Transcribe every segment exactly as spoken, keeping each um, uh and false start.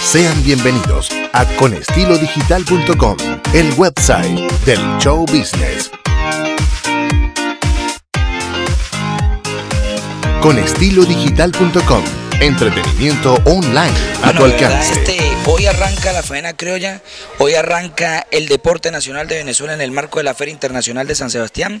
Sean bienvenidos a con estilo digital punto com, el website del show business. con estilo digital punto com, entretenimiento online a bueno, tu alcance. Verdad, este, hoy arranca la faena criolla, hoy arranca el deporte nacional de Venezuela en el marco de la Feria Internacional de San Sebastián.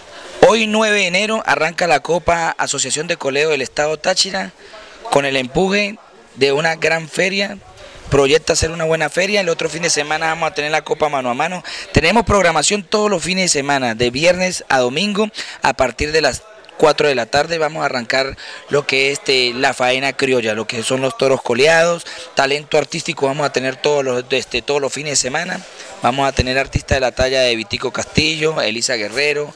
Hoy nueve de enero arranca la Copa Asociación de Coleo del Estado Táchira con el empuje de una gran feria. Proyecta hacer una buena feria. El otro fin de semana vamos a tener la Copa Mano a Mano. Tenemos programación todos los fines de semana, de viernes a domingo, a partir de las cuatro de la tarde vamos a arrancar lo que es este, la faena criolla, lo que son los toros coleados, talento artístico vamos a tener todos los, este, todos los fines de semana. Vamos a tener artistas de la talla de Vitico Castillo, Elisa Guerrero,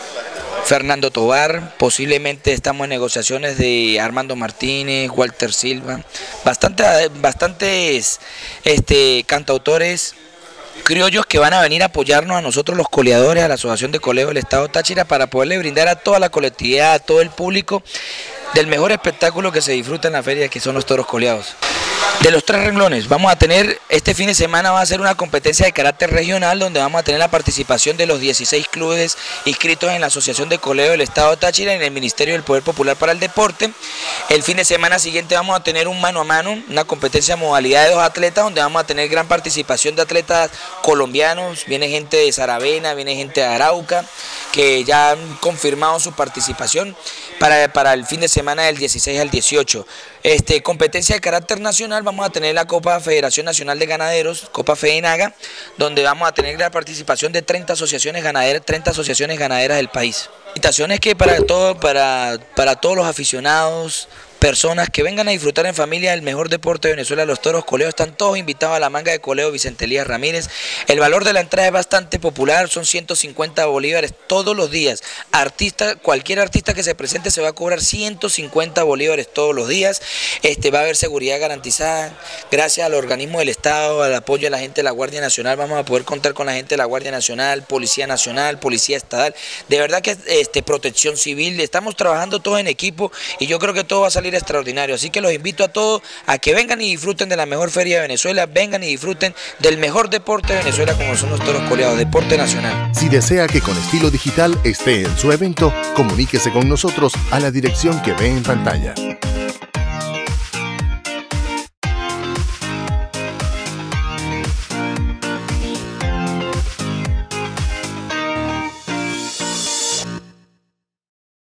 Fernando Tobar, posiblemente estamos en negociaciones de Armando Martínez, Walter Silva, bastante, bastantes este, cantautores criollos que van a venir a apoyarnos a nosotros los coleadores, a la Asociación de Coleo del Estado Táchira, para poderle brindar a toda la colectividad, a todo el público, del mejor espectáculo que se disfruta en la feria, que son los toros coleados. De los tres renglones, vamos a tener, este fin de semana va a ser una competencia de carácter regional donde vamos a tener la participación de los dieciséis clubes inscritos en la Asociación de Coleo del Estado Táchira y en el Ministerio del Poder Popular para el Deporte. El fin de semana siguiente vamos a tener un mano a mano, una competencia modalidad de dos atletas donde vamos a tener gran participación de atletas colombianos, viene gente de Saravena, viene gente de Arauca, que ya han confirmado su participación para, para el fin de semana del dieciséis al dieciocho. Este, competencia de carácter nacional, vamos a tener la Copa Federación Nacional de Ganaderos, Copa FEDENAGA, donde vamos a tener la participación de treinta asociaciones ganaderas, treinta asociaciones ganaderas del país. Invitaciones que para, todo, para, para todos los aficionados, personas que vengan a disfrutar en familia el mejor deporte de Venezuela, los toros coleos, están todos invitados a la manga de coleo Vicente Elías Ramírez. El valor de la entrada es bastante popular, son ciento cincuenta bolívares todos los días. Artista, cualquier artista que se presente se va a cobrar ciento cincuenta bolívares todos los días. Este, va a haber seguridad garantizada. Gracias al organismo del Estado, al apoyo de la gente de la Guardia Nacional, vamos a poder contar con la gente de la Guardia Nacional, Policía Nacional, Policía Estatal. De verdad que este, Protección Civil, estamos trabajando todos en equipo y yo creo que todo va a salir extraordinario, así que los invito a todos a que vengan y disfruten de la mejor feria de Venezuela, vengan y disfruten del mejor deporte de Venezuela como son los toros coleados, deporte nacional. Si desea que Con Estilo Digital esté en su evento, comuníquese con nosotros a la dirección que ve en pantalla.